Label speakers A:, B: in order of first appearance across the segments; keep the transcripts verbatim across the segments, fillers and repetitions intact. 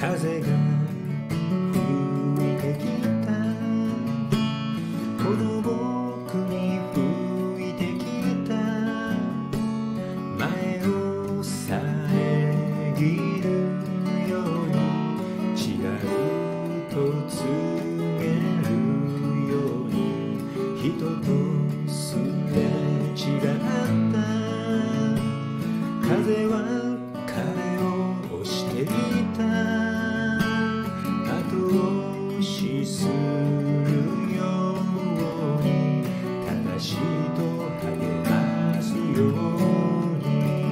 A: 風が吹いてきたこの僕に吹いてきた前を遮るように違うと告げるように人とすれ違った風は彼を押していた後押しするように正しいと励ますように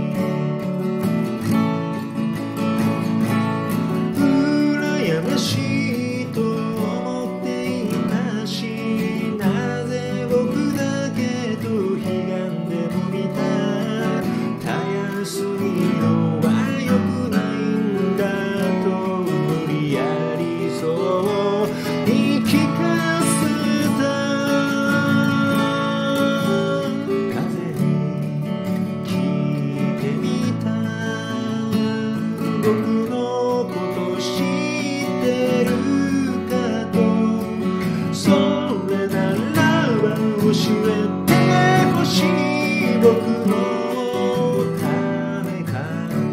A: 羨ましいと思っていたしなぜ僕だけと悲願でも見たたやすいのは良くないんだと無理やりそう言い聞かせた風に聞いてみた僕のこと知ってるかとそれならば教えてほしい僕のためかと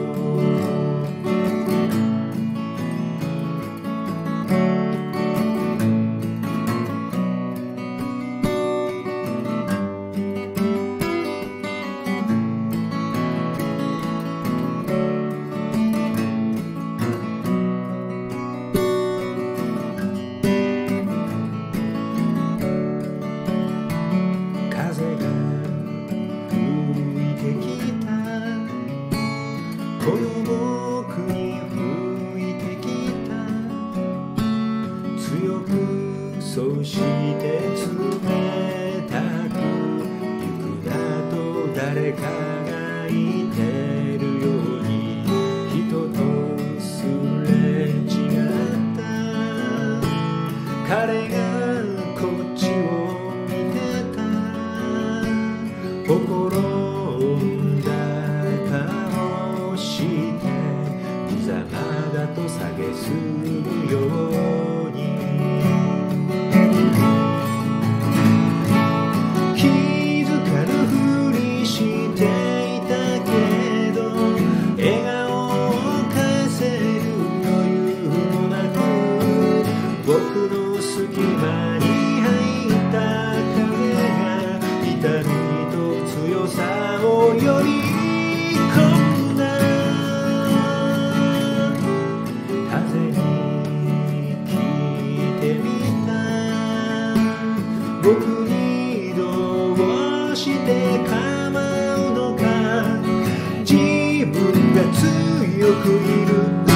A: 風が吹いてきたこの僕に吹いてきた強くそして冷たく行くだと誰かが言ってるように人とすれ違った彼がこっちを見てた心んだ顔して無様だと蔑むように気づかぬふりしていたけど笑顔を返せる余裕もなく僕の隙間に入った風が痛みと強さを呼び込んだ風に聞いてみた僕にどうして構うのか自分が強くいる